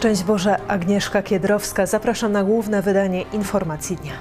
Szczęść Boże, Agnieszka Kiedrowska. Zapraszam na główne wydanie Informacji Dnia.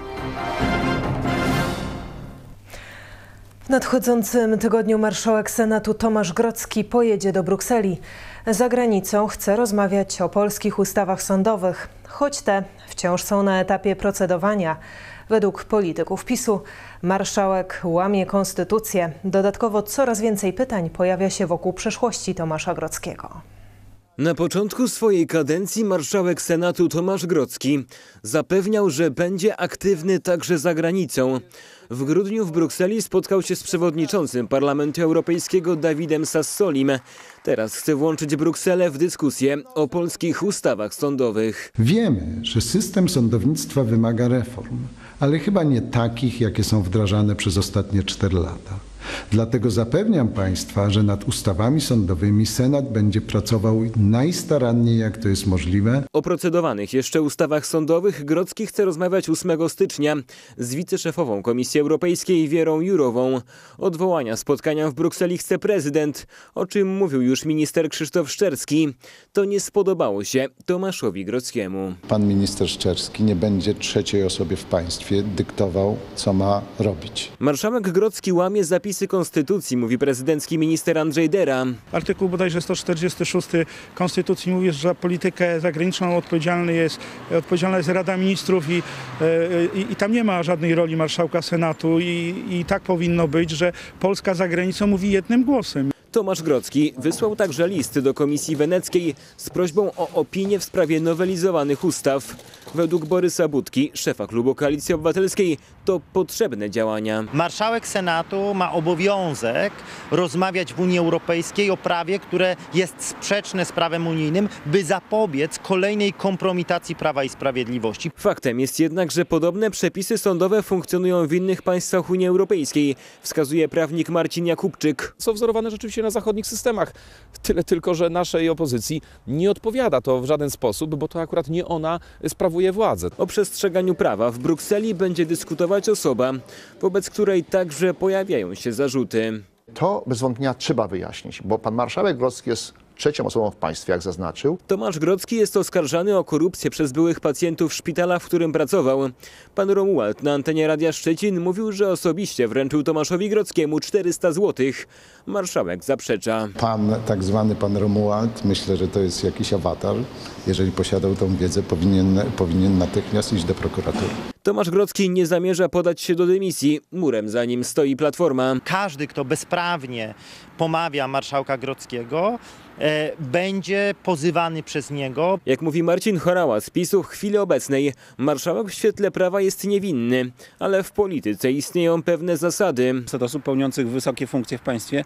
W nadchodzącym tygodniu marszałek Senatu Tomasz Grodzki pojedzie do Brukseli. Za granicą chce rozmawiać o polskich ustawach sądowych, choć te wciąż są na etapie procedowania. Według polityków PiS-u marszałek łamie konstytucję. Dodatkowo coraz więcej pytań pojawia się wokół przeszłości Tomasza Grodzkiego. Na początku swojej kadencji marszałek Senatu Tomasz Grodzki zapewniał, że będzie aktywny także za granicą. W grudniu w Brukseli spotkał się z przewodniczącym Parlamentu Europejskiego Davidem Sassolim. Teraz chce włączyć Brukselę w dyskusję o polskich ustawach sądowych. Wiemy, że system sądownictwa wymaga reform, ale chyba nie takich, jakie są wdrażane przez ostatnie 4 lata. Dlatego zapewniam Państwa, że nad ustawami sądowymi Senat będzie pracował najstaranniej, jak to jest możliwe. O procedowanych jeszcze ustawach sądowych Grodzki chce rozmawiać 8 stycznia z wiceszefową Komisji Europejskiej Wierą Jourową. Odwołania spotkania w Brukseli chce prezydent, o czym mówił już minister Krzysztof Szczerski. To nie spodobało się Tomaszowi Grodzkiemu. Pan minister Szczerski nie będzie trzeciej osobie w państwie dyktował, co ma robić. Marszałek Grodzki łamie zapisy konstytucji, mówi prezydencki minister Andrzej Dera. Artykuł bodajże 146 Konstytucji mówi, że za politykę zagraniczną odpowiedzialna jest Rada Ministrów i tam nie ma żadnej roli marszałka Senatu i tak powinno być, że Polska za granicą mówi jednym głosem. Tomasz Grodzki wysłał także list do Komisji Weneckiej z prośbą o opinię w sprawie nowelizowanych ustaw. Według Borysa Budki, szefa klubu Koalicji Obywatelskiej, to potrzebne działania. Marszałek Senatu ma obowiązek rozmawiać w Unii Europejskiej o prawie, które jest sprzeczne z prawem unijnym, by zapobiec kolejnej kompromitacji Prawa i Sprawiedliwości. Faktem jest jednak, że podobne przepisy sądowe funkcjonują w innych państwach Unii Europejskiej, wskazuje prawnik Marcin Jakubczyk. Są wzorowane rzeczywiście na zachodnich systemach. Tyle tylko, że naszej opozycji nie odpowiada to w żaden sposób, bo to akurat nie ona sprawuje władzę. O przestrzeganiu prawa w Brukseli będzie dyskutować osoba, wobec której także pojawiają się zarzuty. To bez wątpienia trzeba wyjaśnić, bo pan marszałek Grodzki jest trzecią osobą w państwie, jak zaznaczył. Tomasz Grodzki jest oskarżany o korupcję przez byłych pacjentów szpitala, w którym pracował. Pan Romuald na antenie Radia Szczecin mówił, że osobiście wręczył Tomaszowi Grodzkiemu 400 zł. Marszałek zaprzecza. Tak zwany pan Romuald, myślę, że to jest jakiś awatar. Jeżeli posiadał tą wiedzę, powinien natychmiast iść do prokuratury. Tomasz Grodzki nie zamierza podać się do dymisji. Murem za nim stoi Platforma. Każdy, kto bezprawnie pomawia marszałka Grodzkiego, będzie pozywany przez niego. Jak mówi Marcin Horała z PiS-u, w chwili obecnej marszałek w świetle prawa jest niewinny, ale w polityce istnieją pewne zasady. Od osób pełniących wysokie funkcje w państwie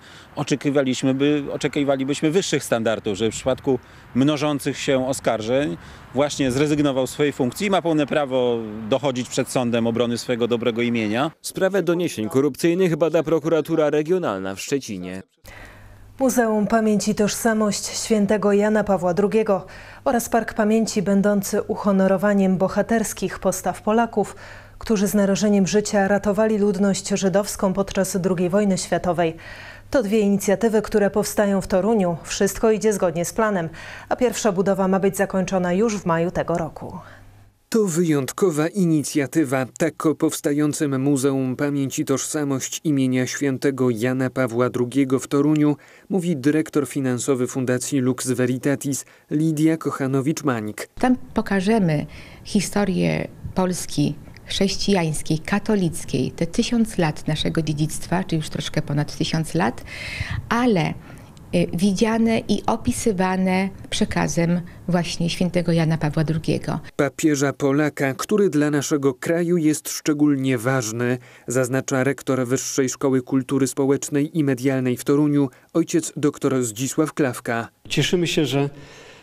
oczekiwalibyśmy wyższych standardów, że w przypadku mnożących się oskarżeń właśnie zrezygnował z swojej funkcji i ma pełne prawo dochodzić przed sądem obrony swojego dobrego imienia. Sprawę doniesień korupcyjnych bada prokuratura regionalna w Szczecinie. Muzeum Pamięci i Tożsamość Świętego Jana Pawła II oraz Park Pamięci będący uhonorowaniem bohaterskich postaw Polaków, którzy z narażeniem życia ratowali ludność żydowską podczas II wojny światowej. To 2 inicjatywy, które powstają w Toruniu. Wszystko idzie zgodnie z planem, a pierwsza budowa ma być zakończona już w maju tego roku. To wyjątkowa inicjatywa. Tak o powstającym Muzeum Pamięci i Tożsamość imienia Świętego Jana Pawła II w Toruniu mówi dyrektor finansowy Fundacji Lux Veritatis Lidia Kochanowicz-Mańk. Tam pokażemy historię Polski chrześcijańskiej, katolickiej, te 1000 lat naszego dziedzictwa, czy już troszkę ponad 1000 lat, ale widziane i opisywane przekazem właśnie świętego Jana Pawła II. Papieża Polaka, który dla naszego kraju jest szczególnie ważny, zaznacza rektor Wyższej Szkoły Kultury Społecznej i Medialnej w Toruniu, ojciec dr Zdzisław Klawka. Cieszymy się, że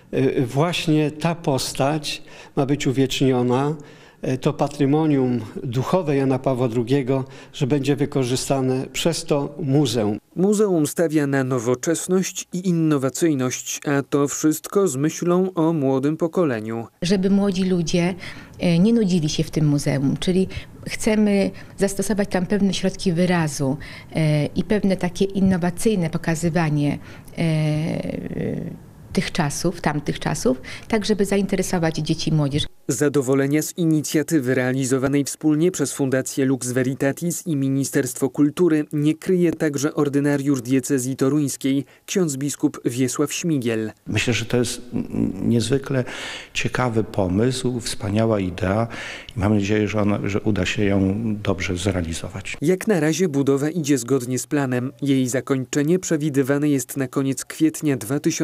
właśnie ta postać ma być uwieczniona. To patrymonium duchowe Jana Pawła II, że będzie wykorzystane przez to muzeum. Muzeum stawia na nowoczesność i innowacyjność, a to wszystko z myślą o młodym pokoleniu. Żeby młodzi ludzie nie nudzili się w tym muzeum, czyli chcemy zastosować tam pewne środki wyrazu i pewne takie innowacyjne pokazywanie tamtych czasów, tak żeby zainteresować dzieci i młodzież. Zadowolenia z inicjatywy realizowanej wspólnie przez Fundację Lux Veritatis i Ministerstwo Kultury nie kryje także ordynariusz diecezji toruńskiej, ksiądz biskup Wiesław Śmigiel. Myślę, że to jest niezwykle ciekawy pomysł, wspaniała idea i mam nadzieję, że uda się ją dobrze zrealizować. Jak na razie budowa idzie zgodnie z planem. Jej zakończenie przewidywane jest na koniec kwietnia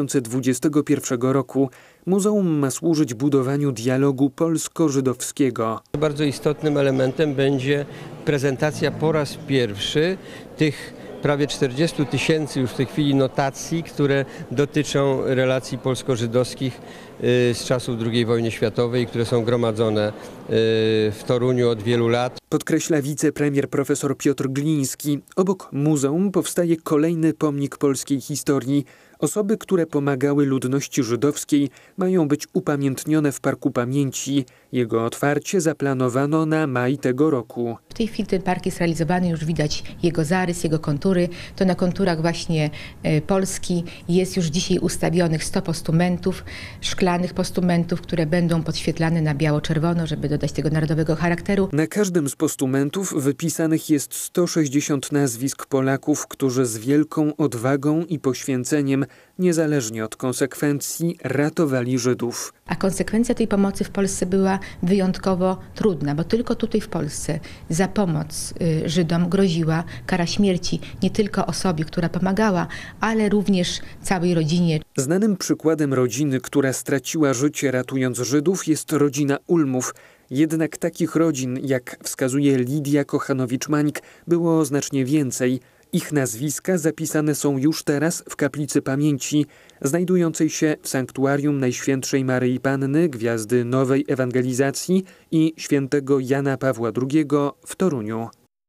2021 roku. Muzeum ma służyć budowaniu dialogu polsko-żydowskiego. Bardzo istotnym elementem będzie prezentacja po raz pierwszy tych prawie 40 000 już w tej chwili notacji, które dotyczą relacji polsko-żydowskich z czasów II wojny światowej, które są gromadzone w Toruniu od wielu lat. Podkreśla wicepremier profesor Piotr Gliński. Obok muzeum powstaje kolejny pomnik polskiej historii. Osoby, które pomagały ludności żydowskiej, mają być upamiętnione w Parku Pamięci. Jego otwarcie zaplanowano na maj tego roku. W tej chwili ten park jest realizowany, już widać jego zarys, jego kontury. To na konturach właśnie Polski jest już dzisiaj ustawionych 100 postumentów, szklanych postumentów, które będą podświetlane na biało-czerwono, żeby dodać tego narodowego charakteru. Na każdym z postumentów wypisanych jest 160 nazwisk Polaków, którzy z wielką odwagą i poświęceniem, niezależnie od konsekwencji, ratowali Żydów. A konsekwencja tej pomocy w Polsce była wyjątkowo trudna, bo tylko tutaj w Polsce za pomoc Żydom groziła kara śmierci nie tylko osobie, która pomagała, ale również całej rodzinie. Znanym przykładem rodziny, która straciła życie ratując Żydów, jest rodzina Ulmów. Jednak takich rodzin, jak wskazuje Lidia Kochanowicz-Mańk, było znacznie więcej. Ich nazwiska zapisane są już teraz w Kaplicy Pamięci, znajdującej się w Sanktuarium Najświętszej Maryi Panny, Gwiazdy Nowej Ewangelizacji i świętego Jana Pawła II w Toruniu.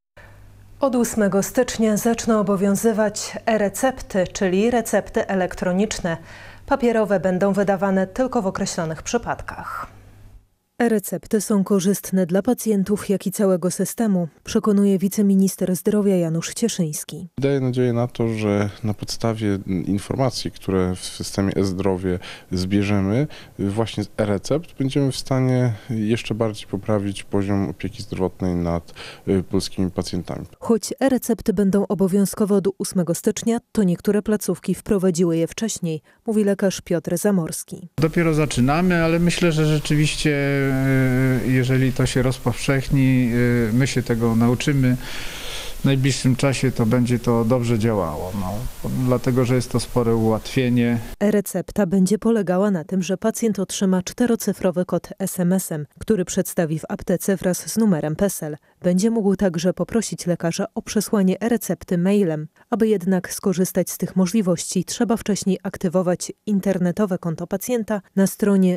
Od 8 stycznia zaczną obowiązywać e-recepty, czyli recepty elektroniczne. Papierowe będą wydawane tylko w określonych przypadkach. E-recepty są korzystne dla pacjentów, jak i całego systemu, przekonuje wiceminister zdrowia Janusz Cieszyński. Daję nadzieję na to, że na podstawie informacji, które w systemie e-zdrowie zbierzemy, właśnie z e-recept będziemy w stanie jeszcze bardziej poprawić poziom opieki zdrowotnej nad polskimi pacjentami. Choć e-recepty będą obowiązkowe od 8 stycznia, to niektóre placówki wprowadziły je wcześniej, mówi lekarz Piotr Zamorski. Dopiero zaczynamy, ale myślę, że rzeczywiście jeżeli to się rozpowszechni, my się tego nauczymy, w najbliższym czasie to będzie to dobrze działało. Dlatego, że jest to spore ułatwienie. E-recepta będzie polegała na tym, że pacjent otrzyma 4-cyfrowy kod SMS-em, który przedstawi w aptece wraz z numerem PESEL. Będzie mógł także poprosić lekarza o przesłanie e-recepty mailem. Aby jednak skorzystać z tych możliwości, trzeba wcześniej aktywować internetowe konto pacjenta na stronie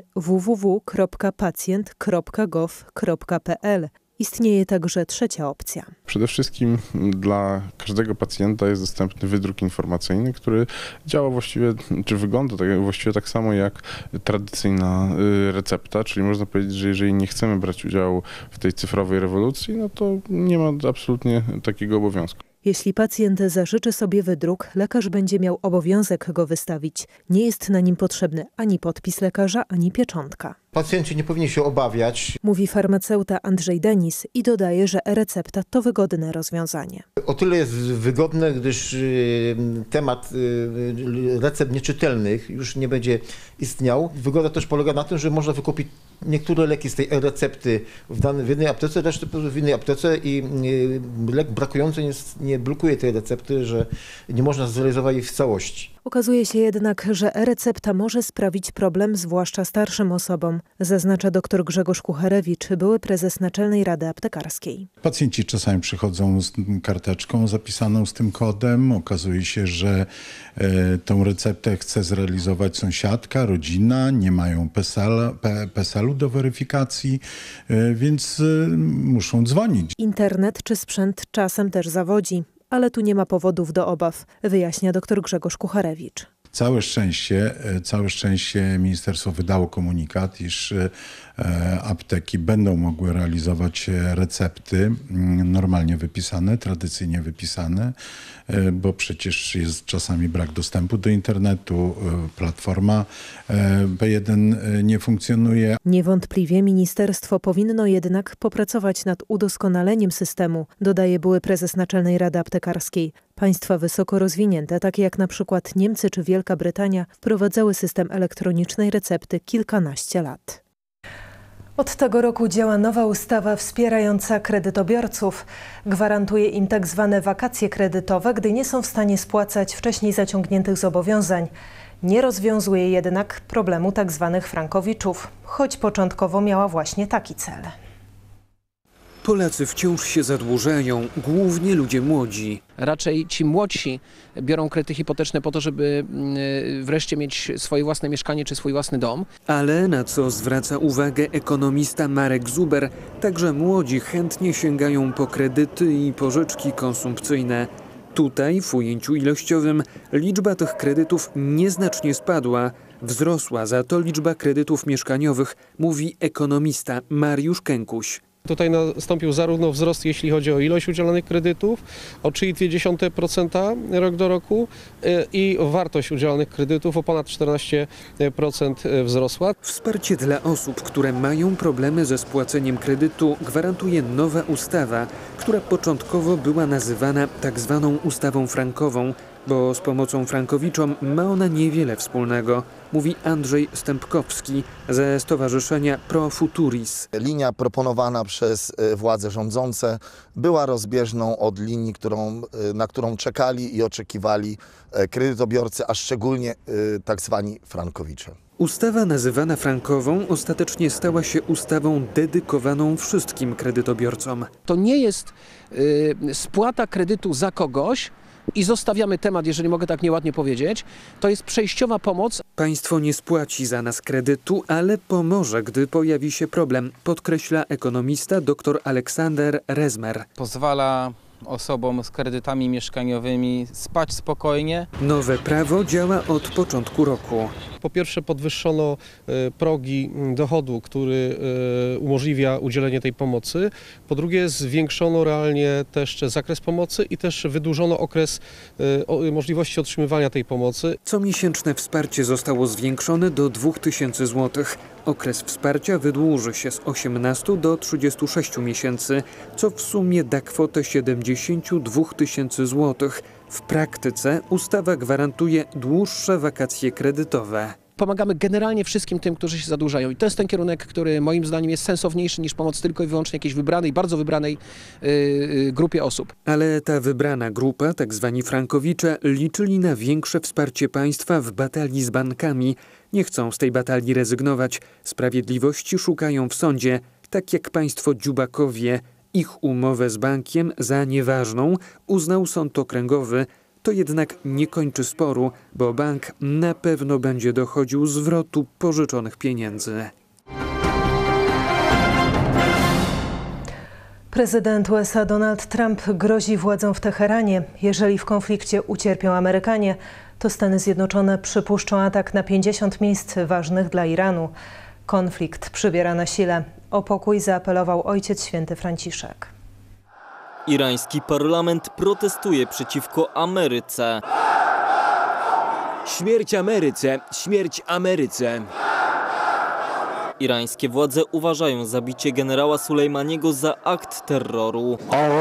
www.pacjent.gov.pl. Istnieje także trzecia opcja. Przede wszystkim dla każdego pacjenta jest dostępny wydruk informacyjny, który działa właściwie, czy wygląda właściwie tak samo jak tradycyjna recepta, czyli można powiedzieć, że jeżeli nie chcemy brać udziału w tej cyfrowej rewolucji, no to nie ma absolutnie takiego obowiązku. Jeśli pacjent zażyczy sobie wydruk, lekarz będzie miał obowiązek go wystawić. Nie jest na nim potrzebny ani podpis lekarza, ani pieczątka. Pacjenci nie powinni się obawiać, mówi farmaceuta Andrzej Denis i dodaje, że e-recepta to wygodne rozwiązanie. O tyle jest wygodne, gdyż temat recept nieczytelnych już nie będzie istniał. Wygoda też polega na tym, że można wykupić niektóre leki z tej e-recepty w jednej aptece, resztę w innej aptece i lek brakujący nie blokuje tej recepty, że nie można zrealizować jej w całości. Okazuje się jednak, że e-recepta może sprawić problem, zwłaszcza starszym osobom, zaznacza dr Grzegorz Kucharewicz, były prezes Naczelnej Rady Aptekarskiej. Pacjenci czasami przychodzą z karteczką zapisaną z tym kodem. Okazuje się, że tą receptę chce zrealizować sąsiadka, rodzina, nie mają PESEL-u do weryfikacji, więc muszą dzwonić. Internet czy sprzęt czasem też zawodzi. Ale tu nie ma powodów do obaw, wyjaśnia dr Grzegorz Kucharewicz. Całe szczęście ministerstwo wydało komunikat, iż apteki będą mogły realizować recepty normalnie wypisane, tradycyjnie wypisane, bo przecież jest czasami brak dostępu do internetu, platforma B1 nie funkcjonuje. Niewątpliwie ministerstwo powinno jednak popracować nad udoskonaleniem systemu, dodaje były prezes Naczelnej Rady Aptekarskiej. Państwa wysoko rozwinięte, takie jak na przykład Niemcy czy Wielka Brytania, wprowadzały system elektronicznej recepty kilkanaście lat. Od tego roku działa nowa ustawa wspierająca kredytobiorców. Gwarantuje im tak zwane wakacje kredytowe, gdy nie są w stanie spłacać wcześniej zaciągniętych zobowiązań. Nie rozwiązuje jednak problemu tak zwanych frankowiczów, choć początkowo miała właśnie taki cel. Polacy wciąż się zadłużają, głównie ludzie młodzi. Raczej ci młodsi biorą kredyty hipoteczne po to, żeby wreszcie mieć swoje własne mieszkanie czy swój własny dom. Ale na co zwraca uwagę ekonomista Marek Zuber, także młodzi chętnie sięgają po kredyty i pożyczki konsumpcyjne. Tutaj w ujęciu ilościowym liczba tych kredytów nieznacznie spadła. Wzrosła za to liczba kredytów mieszkaniowych, mówi ekonomista Mariusz Kękuś. Tutaj nastąpił zarówno wzrost, jeśli chodzi o ilość udzielonych kredytów, o 3,2% rok do roku i wartość udzielonych kredytów o ponad 14% wzrosła. Wsparcie dla osób, które mają problemy ze spłaceniem kredytu, gwarantuje nowa ustawa, która początkowo była nazywana tak zwaną ustawą frankową, bo z pomocą frankowiczom ma ona niewiele wspólnego, mówi Andrzej Stępkowski ze Stowarzyszenia Pro Futuris. Linia proponowana przez władze rządzące była rozbieżną od linii, na którą czekali i oczekiwali kredytobiorcy, a szczególnie tak zwani frankowicze. Ustawa nazywana frankową ostatecznie stała się ustawą dedykowaną wszystkim kredytobiorcom. To nie jest spłata kredytu za kogoś, i zostawiamy temat, jeżeli mogę tak nieładnie powiedzieć. To jest przejściowa pomoc. Państwo nie spłaci za nas kredytu, ale pomoże, gdy pojawi się problem, podkreśla ekonomista dr Aleksander Rezmer. Pozwala osobom z kredytami mieszkaniowymi spać spokojnie. Nowe prawo działa od początku roku. Po pierwsze podwyższono progi dochodu, który umożliwia udzielenie tej pomocy. Po drugie zwiększono realnie też zakres pomocy i też wydłużono okres możliwości otrzymywania tej pomocy. Comiesięczne wsparcie zostało zwiększone do 2000 zł. Okres wsparcia wydłuży się z 18 do 36 miesięcy, co w sumie da kwotę 72 000 zł. W praktyce ustawa gwarantuje dłuższe wakacje kredytowe. Pomagamy generalnie wszystkim tym, którzy się zadłużają. I to jest ten kierunek, który moim zdaniem jest sensowniejszy niż pomoc tylko i wyłącznie jakiejś wybranej, bardzo wybranej grupie osób. Ale ta wybrana grupa, tak zwani frankowicze, liczyli na większe wsparcie państwa w batalii z bankami. Nie chcą z tej batalii rezygnować. Sprawiedliwości szukają w sądzie, tak jak państwo Dziubakowie. Ich umowę z bankiem za nieważną uznał sąd okręgowy. To jednak nie kończy sporu, bo bank na pewno będzie dochodził zwrotu pożyczonych pieniędzy. Prezydent USA Donald Trump grozi władzom w Teheranie. Jeżeli w konflikcie ucierpią Amerykanie, to Stany Zjednoczone przypuszczą atak na 50 miejsc ważnych dla Iranu. Konflikt przybiera na sile. O pokój zaapelował Ojciec Święty Franciszek. Irański parlament protestuje przeciwko Ameryce. Śmierć Ameryce! Śmierć Ameryce! Irańskie władze uważają zabicie generała Sulejmaniego za akt terroru.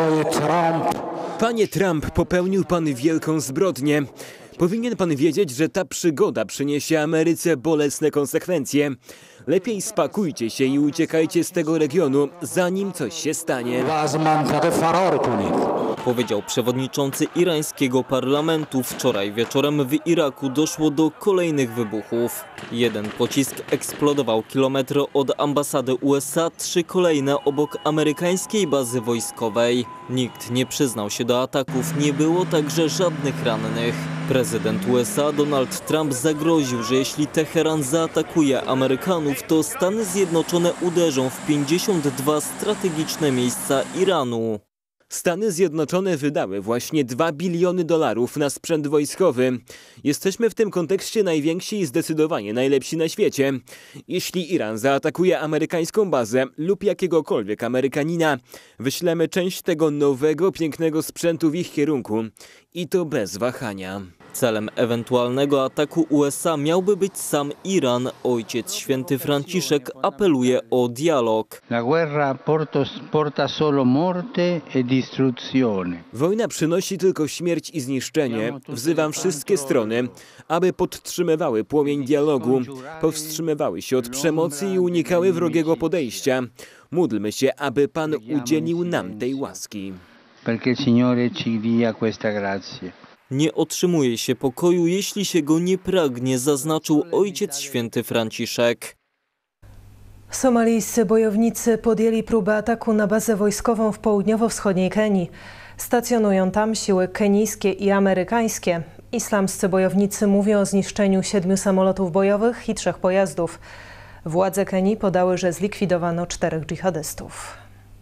Panie Trump, popełnił pan wielką zbrodnię. Powinien pan wiedzieć, że ta przygoda przyniesie Ameryce bolesne konsekwencje. Lepiej spakujcie się i uciekajcie z tego regionu, zanim coś się stanie. Powiedział przewodniczący irańskiego parlamentu. Wczoraj wieczorem w Iraku doszło do kolejnych wybuchów. Jeden pocisk eksplodował kilometr od ambasady USA, 3 kolejne obok amerykańskiej bazy wojskowej. Nikt nie przyznał się do ataków, nie było także żadnych rannych. Prezydent USA Donald Trump zagroził, że jeśli Teheran zaatakuje Amerykanów, to Stany Zjednoczone uderzą w 52 strategiczne miejsca Iranu. Stany Zjednoczone wydały właśnie $2 biliony na sprzęt wojskowy. Jesteśmy w tym kontekście najwięksi i zdecydowanie najlepsi na świecie. Jeśli Iran zaatakuje amerykańską bazę lub jakiegokolwiek Amerykanina, wyślemy część tego nowego, pięknego sprzętu w ich kierunku. I to bez wahania. Celem ewentualnego ataku USA miałby być sam Iran. Ojciec Święty Franciszek apeluje o dialog. La guerra porta solo morte e distruzione. Wojna przynosi tylko śmierć i zniszczenie. Wzywam wszystkie strony, aby podtrzymywały płomień dialogu, powstrzymywały się od przemocy i unikały wrogiego podejścia. Módlmy się, aby Pan udzielił nam tej łaski. Perché il Signore ci dia questa grazia. Nie otrzymuje się pokoju, jeśli się go nie pragnie, zaznaczył Ojciec Święty Franciszek. Somalijscy bojownicy podjęli próbę ataku na bazę wojskową w południowo-wschodniej Kenii. Stacjonują tam siły kenijskie i amerykańskie. Islamscy bojownicy mówią o zniszczeniu 7 samolotów bojowych i 3 pojazdów. Władze Kenii podały, że zlikwidowano 4 dżihadystów.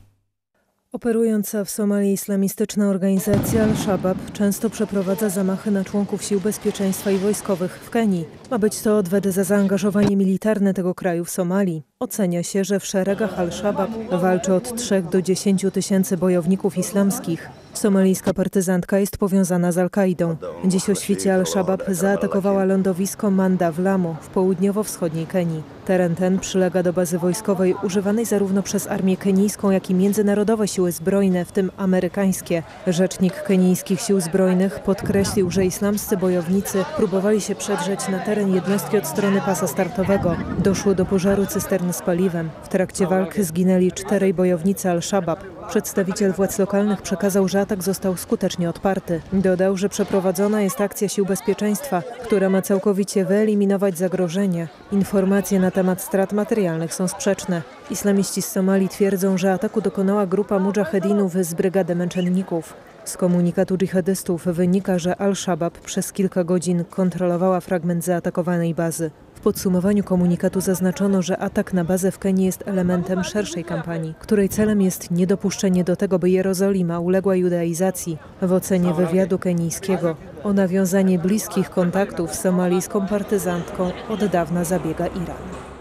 Operująca w Somalii islamistyczna organizacja Al-Shabaab często przeprowadza zamachy na członków sił bezpieczeństwa i wojskowych w Kenii. Ma być to odwet za zaangażowanie militarne tego kraju w Somalii. Ocenia się, że w szeregach Al-Shabaab walczy od 3 do 10 tysięcy bojowników islamskich. Somalijska partyzantka jest powiązana z Al-Kaidą. Dziś o świcie Al-Shabaab zaatakowała lądowisko Manda w Lamu w południowo-wschodniej Kenii. Teren ten przylega do bazy wojskowej używanej zarówno przez armię kenijską, jak i międzynarodowe siły zbrojne, w tym amerykańskie. Rzecznik kenijskich sił zbrojnych podkreślił, że islamscy bojownicy próbowali się przedrzeć na teren jednostki od strony pasa startowego. Doszło do pożaru cysterny z paliwem. W trakcie walk zginęli 4 bojownicy Al-Shabaab. Przedstawiciel władz lokalnych przekazał, że atak został skutecznie odparty. Dodał, że przeprowadzona jest akcja sił bezpieczeństwa, która ma całkowicie wyeliminować zagrożenie. Informacje na temat strat materialnych są sprzeczne. Islamiści z Somalii twierdzą, że ataku dokonała grupa mudżahedinów z brygady męczenników. Z komunikatu dżihadystów wynika, że Al-Shabaab przez kilka godzin kontrolowała fragment zaatakowanej bazy. W podsumowaniu komunikatu zaznaczono, że atak na bazę w Kenii jest elementem szerszej kampanii, której celem jest niedopuszczenie do tego, by Jerozolima uległa judaizacji. W ocenie wywiadu kenijskiego o nawiązanie bliskich kontaktów z somalijską partyzantką od dawna zabiega Iran.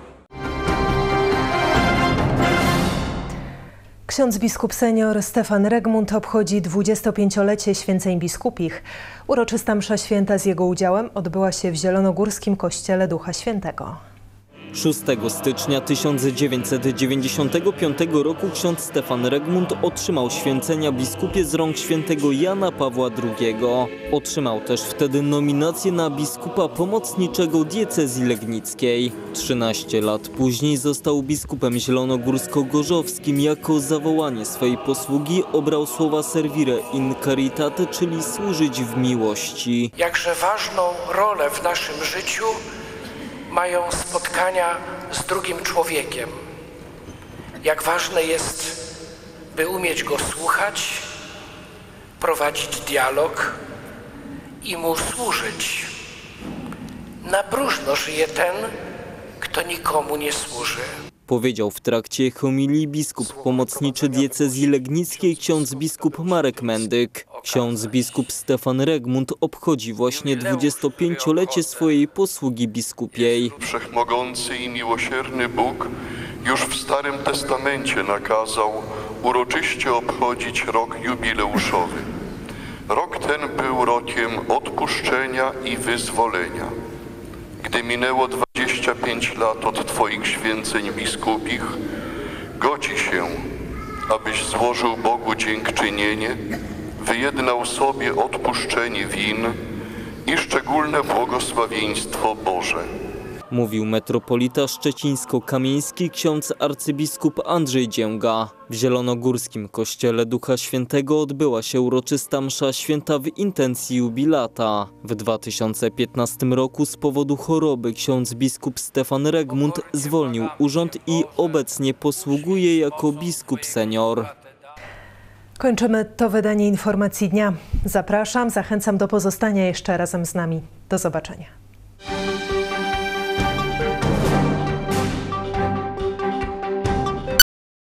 Ksiądz biskup senior Stefan Regmund obchodzi 25-lecie święceń biskupich. Uroczysta msza święta z jego udziałem odbyła się w zielonogórskim kościele Ducha Świętego. 6 stycznia 1995 roku ksiądz Stefan Regmund otrzymał święcenia biskupie z rąk świętego Jana Pawła II. Otrzymał też wtedy nominację na biskupa pomocniczego diecezji legnickiej. 13 lat później został biskupem zielonogórsko-gorzowskim. Jako zawołanie swojej posługi obrał słowa servire in caritate, czyli służyć w miłości. Jakże ważną rolę w naszym życiu mają spotkania z drugim człowiekiem. Jak ważne jest, by umieć go słuchać, prowadzić dialog i mu służyć. Na próżno żyje ten, kto nikomu nie służy. Powiedział w trakcie homilii biskup pomocniczy diecezji legnickiej ksiądz biskup Marek Mendyk. Ksiądz biskup Stefan Regmund obchodzi właśnie 25-lecie swojej posługi biskupiej. Wszechmogący i miłosierny Bóg już w Starym Testamencie nakazał uroczyście obchodzić rok jubileuszowy. Rok ten był rokiem odpuszczenia i wyzwolenia. Gdy minęło 25 lat od Twoich święceń biskupich, godzi się, abyś złożył Bogu dziękczynienie, wyjednał sobie odpuszczenie win i szczególne błogosławieństwo Boże. Mówił metropolita szczecińsko-kamieński ksiądz arcybiskup Andrzej Dzięga. W zielonogórskim kościele Ducha Świętego odbyła się uroczysta msza święta w intencji jubilata. W 2015 roku z powodu choroby ksiądz biskup Stefan Regmund zwolnił urząd i obecnie posługuje jako biskup senior. Kończymy to wydanie Informacji Dnia. Zapraszam, zachęcam do pozostania jeszcze razem z nami. Do zobaczenia.